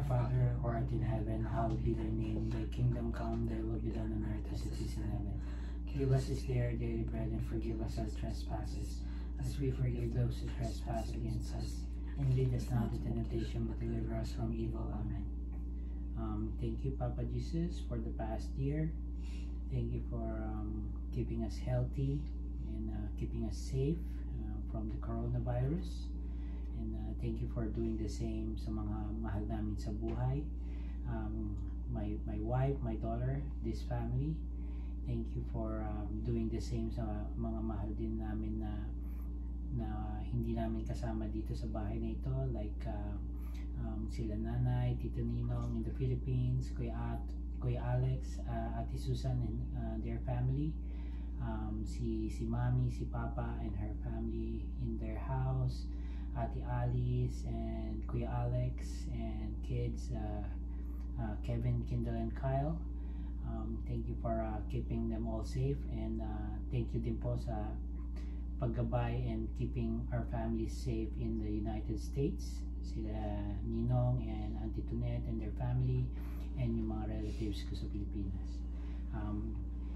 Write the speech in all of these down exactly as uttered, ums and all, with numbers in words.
Father, who art in heaven, hallowed be thy name. Thy kingdom come, thy will be done on earth as it is in heaven. Give us this day our daily bread, and forgive us our trespasses, as we forgive those who trespass against us. And lead us not into temptation, but deliver us from evil. Amen. Um, thank you, Papa Jesus, for the past year. Thank you for um, keeping us healthy and uh, keeping us safe uh, from the coronavirus. And uh, thank you for doing the same sa mga mahal namin sa buhay. Um, my, my wife, my daughter, this family. Thank you for um, doing the same sa mga mahal din namin na na hindi namin kasama dito sa bahay na ito, like uh, um, sila Nanay, Tito Ninong in the Philippines, Kuya, At, Kuya Alex, uh, Ate Susan and uh, their family, um, si, si Mami, si Papa and her family in their house, Ate Alice and Kuya Alex and kids, uh, uh, Kevin, Kindle and Kyle. Um, thank you for uh, keeping them all safe, and uh, thank you din po sa paggabay and keeping our families safe in the United States. Sila Ninong and Auntie Tunette and their family, and yung mga relatives ko sa Pilipinas. Um,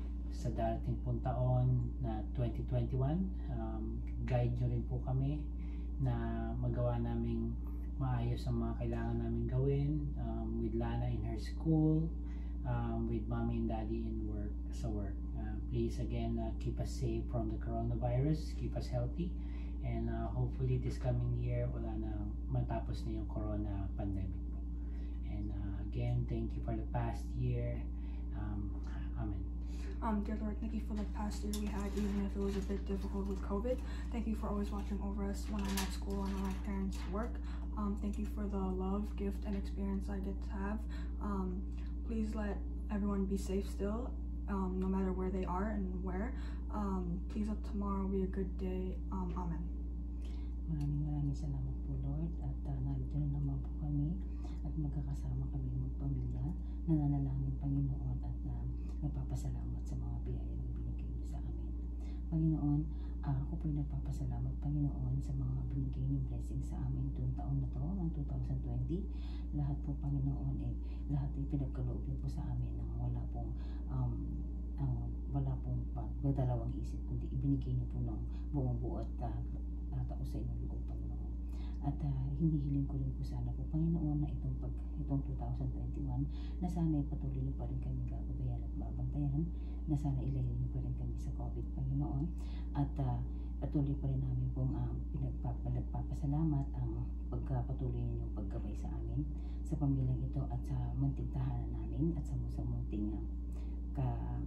sa darating pong taon na twenty twenty-one, um, guide nyo rin po kami na magawa naming maayos ang mga kailangan namin gawin, um, with Lana in her school, um, with Mommy and Daddy in work, sa work. Uh, please again uh, keep us safe from the coronavirus, keep us healthy, and uh, hopefully this coming year wala na, matapos na yung corona pandemic po. And uh, again, thank you for the past year. um, Amen. Um, dear Lord, thank you for the past year we had, even if it was a bit difficult with COVID. Thank you for always watching over us when I'm at school and when my parents work. Um, thank you for the love, gift, and experience I get to have. Um, please let everyone be safe still. Um, no matter where they are and where. Um, please let tomorrow be a good day. Um, amen. Maraming maraming salamat po, Lord. At uh, narito na naman po kami at magkakasama kami magpamilya. Nananalangin, Panginoon, at uh, nagpapasalamat sa mga biyaya na binigay niyo sa amin. Panginoon, uh, ako po'y nagpapasalamat, Panginoon, sa mga binigay niyo blessing sa amin itong taon na to, ang two thousand twenty. Lahat po, Panginoon, eh, lahat ay pinagkaloob niyo po sa amin ng wala pong um, uh, wala pong pagdadalawang isip, kundi ibinigay niyo po ng buong buo at uh, natao sa inyong loob, Panginoon. At uh, hinihiling ko rin po sana po, Panginoon, na itong, pag, itong two thousand twenty-one, na sana ay patuloy niyo pa rin kami gagabayan at babantayan, na sana ilayo niyo pa rin kami sa COVID, Panginoon. At uh, patuloy pa rin namin pong um, pinagpapasalamat ang pagpapatuloy ninyong paggabay sa amin, sa pamilyang ito at sa munting tahanan namin at sa, sa munting uh, ka,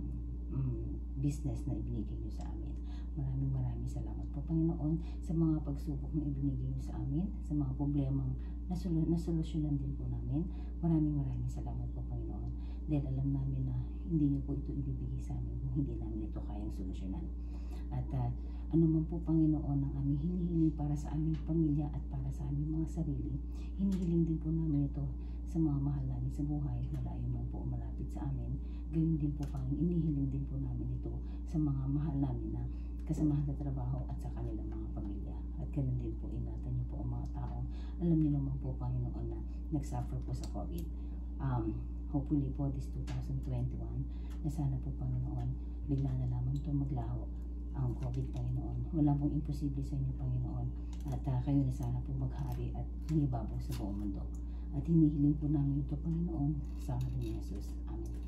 um, business na ibinigay niyo sa amin. Maraming maraming salamat po, Panginoon, sa mga pagsubok na ibinigay niyo sa amin, sa mga problemang nasolu nasolusyonan din po namin. Maraming maraming salamat po, Panginoon, dahil alam namin na hindi niyo po ito ibibigay sa amin kung hindi namin ito kayang solusyonan. At uh, ano man po, Panginoon, ang aming hinihiling para sa aming pamilya at para sa aming mga sarili, hinihiling din po namin ito sa mga mahal namin sa buhay, malayo man po malapit sa amin. Gayun din po, Panginoon, inihiling din po namin ito sa mga mahal namin na kasamahan sa trabaho at sa kanilang mga pamilya. At ganun din po, ingatan niyo po ang mga taong alam niyo naman po, Panginoon, na nagsuffer po sa COVID. Um, hopefully po this two thousand twenty-one, na sana po, Panginoon, bigla na lamang ito maglaho ang COVID, Panginoon. Wala pong imposible sa inyo, Panginoon. At uh, kayo na sana po maghari at mangibabaw sa buong mundo. At hinihiling po namin ito, Panginoon, sa ngalan ni Jesus. Amen.